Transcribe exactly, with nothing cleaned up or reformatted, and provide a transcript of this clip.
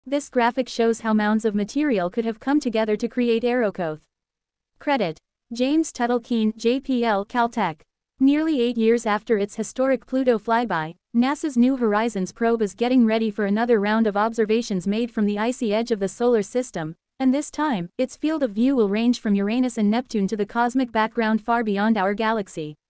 This graphic shows how mounds of material could have come together to create Aerocoth. Credit: James Tuttle Keene, J P L, Caltech. Nearly eight years after its historic Pluto flyby, NASA's New Horizons probe is getting ready for another round of observations made from the icy edge of the solar system, and this time, its field of view will range from Uranus and Neptune to the cosmic background far beyond our galaxy.